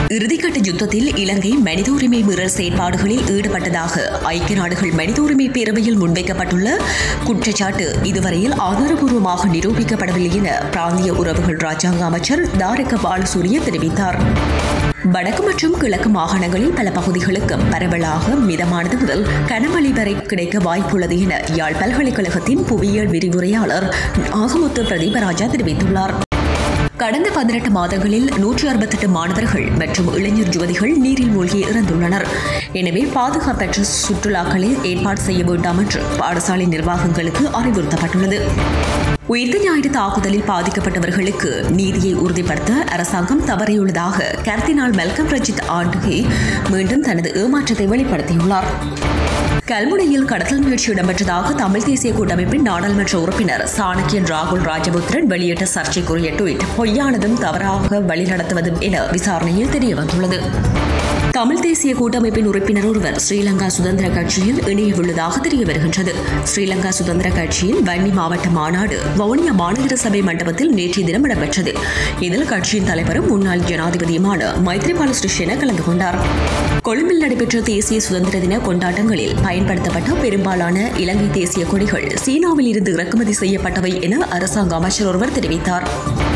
இறுதிக்கட்ட யுத்தத்தில் இலங்கை மனித உரிமை மீறல் செயற்பாடுகளில் ஈடுபட்டதாக ஐக்கிய நாடுகள் மனித உரிமை பேரவையில் முன்வைக்கப்பட்டுள்ள குற்றச்சாட்டு இதுவரையில் ஆதாரபூர்வமாக நிரூபிக்கப்படவில்லை என பிராந்திய உறவுகள் ராஜாங்க அமைச்சர் தாரக பாலசூரிய தெரிவித்தார். வடக்கு மற்றும் கிழக்கு மாகாணங்களில் பல பகுதிகளுக்கு பரவலாக மிதமானது முதல் கனமழை வரை கிடைக்க வாய்ப்புள்ளது என யாழ் பல்கலைக்கழகத்தின் புவியியல் விரிவுரையாளர் நாகமுத்து பிரதீபராஜா தெரிவித்துள்ளார். கடந்த 18 மாதங்களில் 168 மாணவர்கள் மற்றும் இளைஞர் யுவதிகள் நீரில் மூழ்கி இறந்துள்ளனர். எனவே பாதுகாப்பற்ற சுற்றுலாக்களை ஏற்பாடு செய்ய வேண்டாம் என்று பாடசாலை நிர்வாகங்களுக்கு அறிவுறுத்தப்பட்டுள்ளது. உயிர்த்த ஞாயிறு தாக்குதலில் பாதிக்கப்பட்டவர்களுக்கு நீதியை உறுதிப்படுத்த அரசாங்கம் தவறியுள்ளதாக கர்தினால் மெல்கம் ரஞ்சித் ஆண்டகே மீண்டும் தனது ஏமாற்றத்தை வெளிப்படுத்தியுள்ளார். கல்முனையில் கடத்தல் முயற்சி இடம்பெற்றதாக தமிழ் தேசிய கூட்டமைப்பின் நாடாளுமன்ற உறுப்பினர் சாணக்கியன் ராகுல் ராஜபுத்திரன் வெளியிட்ட சர்ச்சைக்குரிய ட்வீட் பொய்யானதும் தவறாக வழிநடத்துவதும் என விசாரணையில் தெரியவந்துள்ளது. தமிழ் தேசிய கூட்டமைப்பின் உறுப்பினர் ஒருவர் ஸ்ரீலங்கா சுதந்திர கட்சியில் இணையவுள்ளதாக தெரிய வருகின்றது. ஸ்ரீலங்கா சுதந்திர கட்சியின் வன்னி மாவட்ட மாநாடு வவுனியா மாநகர சபை மண்டபத்தில் நேற்றைய தினம் இடம்பெற்றது. இதில் கட்சியின் தலைவரும் முன்னாள் ஜனாதிபதியுமான மைத்ரிபால சிறிசேன கலந்து கொண்டார். கொழும்பில் நடைபெற்ற தேசிய சுதந்திர தின கொண்டாட்டங்களில் பயன்படுத்தப்பட்ட பெரும்பாலான இலங்கை தேசிய கொடிகள் சீனாவில் இருந்து இறக்குமதி செய்யப்பட்டவை என அரசாங்க அமைச்சர் ஒருவர் தெரிவித்தார்.